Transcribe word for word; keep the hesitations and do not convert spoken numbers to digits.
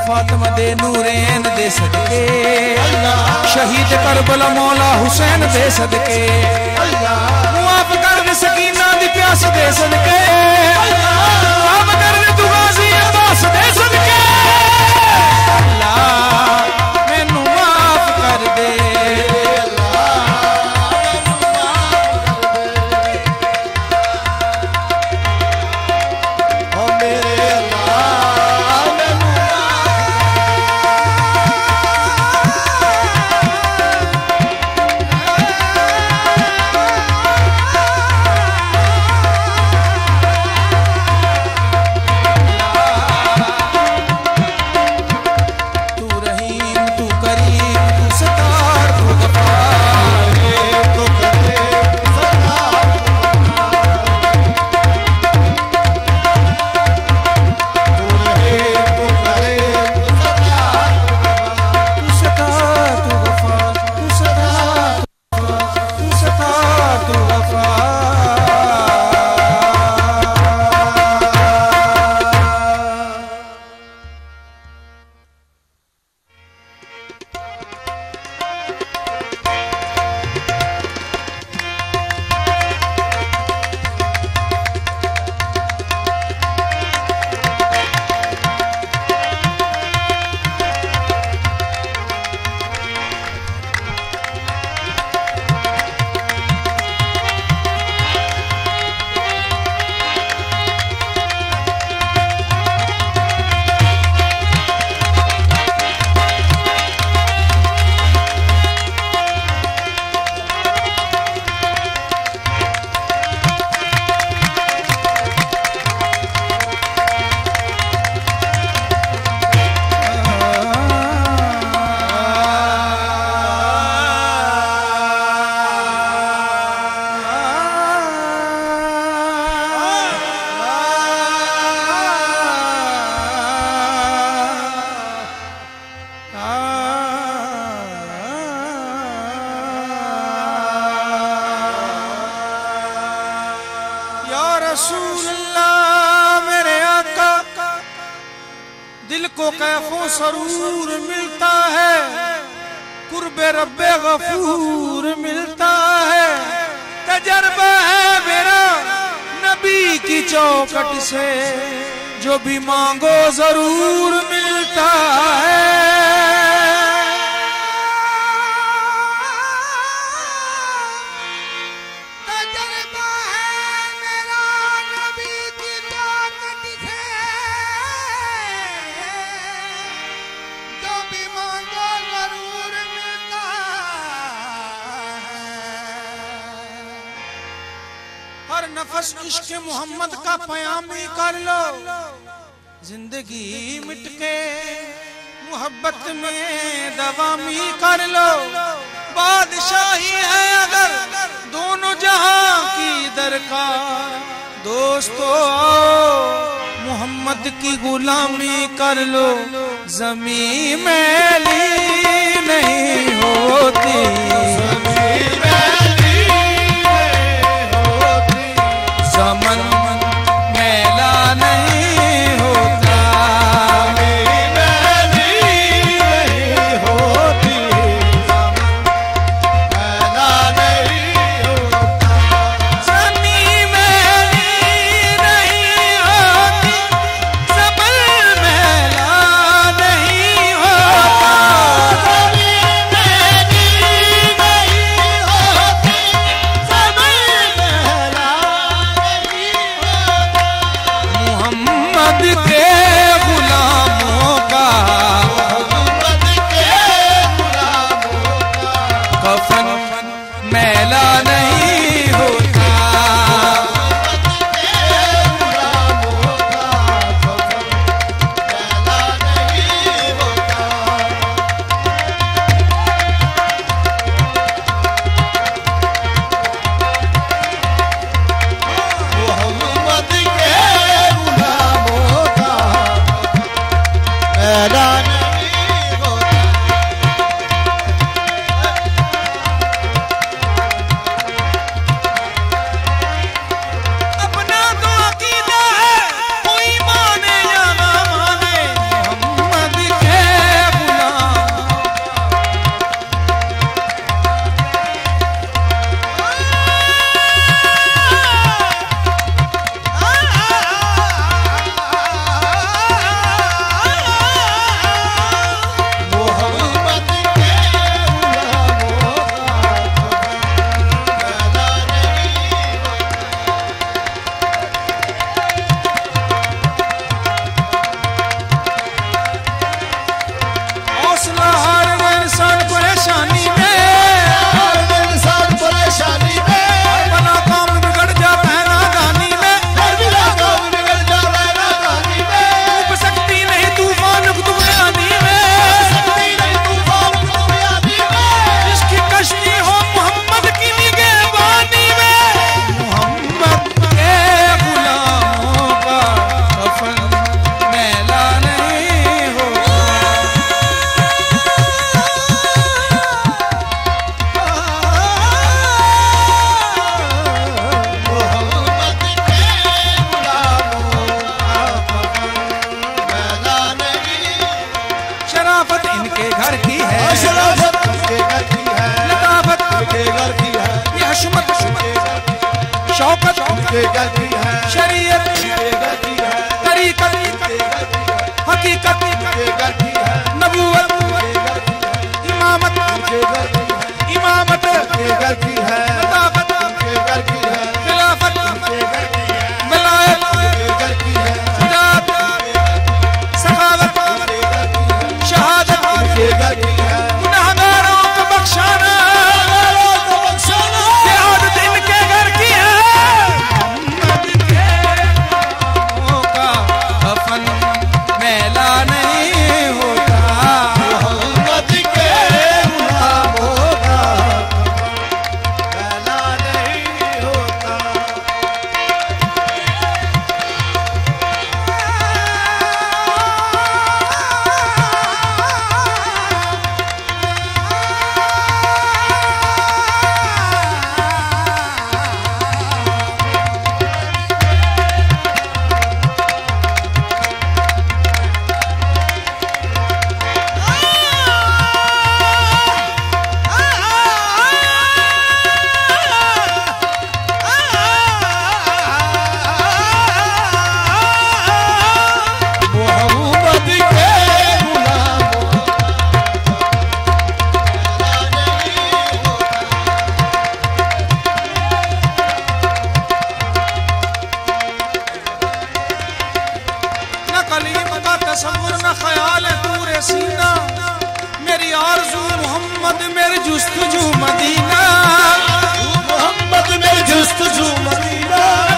फातिमा दे नूरैन दे सदके, शहीद करबला मौला हुसैन दे सदके, मुआफ कर दे सकीना दी प्यास दे सदके, मुआफ कर दे तू गाजी अब्बास दे सदके, अल्लाह मैनू माफ कर दे। सरूर मिलता है, कुर्बे रब्बे गफूर मिलता है, तजर्बा है मेरा नबी की चौखट से, जो भी मांगो जरूर मिलता है। नफस इश्क मोहम्मद का पयामी कर लो, जिंदगी मिट के मोहब्बत में दवामी कर लो। बादशाही है अगर दोनों जहां की दरकार, दोस्तों आओ मोहम्मद की गुलामी कर लो। ज़मीं मैली नहीं होती, समन मैला नहीं होता, मैली नहीं होती, मैला नहीं होता, ज़मीं मैली नहीं होती, समन मैला नहीं होता, ज़मीं मैली नहीं होती, समन मैला मोहम्मद के गुलामों का, मोहम्मद के गुलामों का कफन मैला नहीं होता, मोहम्मद के गुलामों का कफन मैला नहीं होता। मोहम्मद के मैला नहीं होता। अपना तो अकीदा है, कोई माने या ना माने, मोहम्मद घर की है, शराफत किसके घर की है, लताफत किसके घर की है, ये हशमत शौकत किसके घर की है, शरीयत किसके घर की है, तरीकत किसके घर की है, हकीकत किसके घर की है, नबूवत किसके घर की है, इमामत किसके घर की है, इमामत किसके घर की है, लताफत किसके घर की है, खिलाफत किसके घर की है, विलायत किसके घर की है, हिदायत सखावत शहादत किसके घर की है, गुनहगारों को बख्शाना शहादत इनके घर की है। मोहम्मद के गुलामों का कफन मैला नहीं होता, मोहम्मद के गुलामों का मैला नहीं होता। मोहम्मद के गुलामों न कलीम का तसव्वुर न ख्याल है पूरे सीना, मेरी आरज़ू मोहम्मद मेरी जुस्तजू मदीना, मोहम्मद में जुस्तजू मदीना।